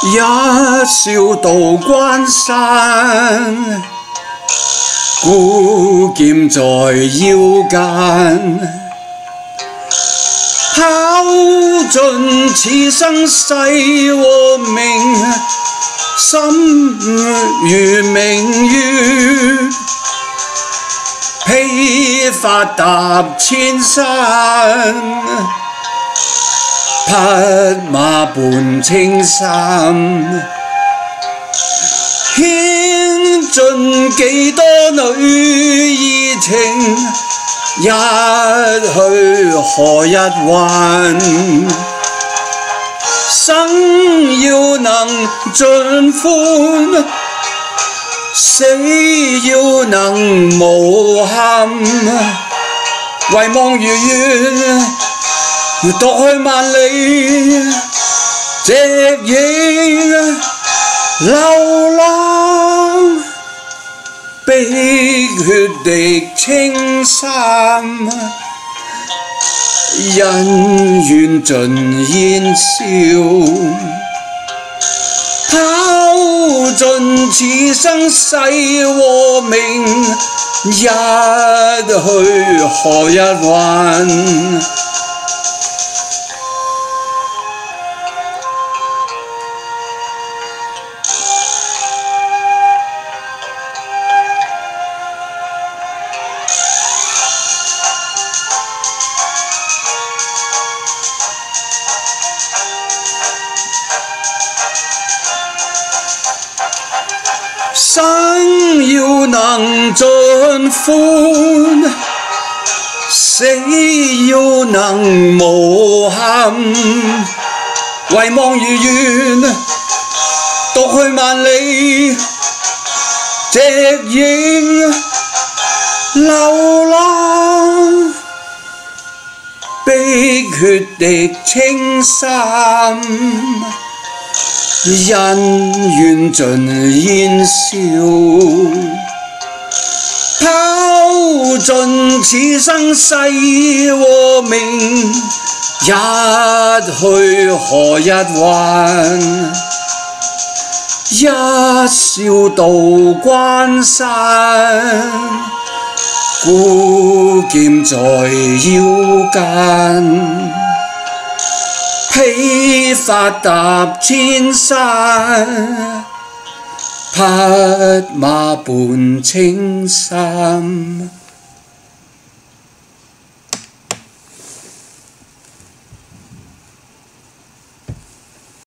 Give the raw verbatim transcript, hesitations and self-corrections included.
一笑渡關山，古劍在腰間，拋盡此生世和名，心如明月，披髮踏千山。匹馬伴青衫，牽盡幾多女兒情，一去何日還？生要能盡歡，死要能無憾，遺忘如願。獨去萬里，夕影流浪，碧血滴青衫，恩怨盡煙消，拋盡此生世和名，一去何日還？生要能盡歡，死要能無憾，遺忘如願，獨去萬里，夕影流浪，碧血滴青衫。恩怨盡煙消，拋盡此生世和名，一去何日還？一笑渡關山，古劍在腰間。披髮踏千山，匹馬伴青衫。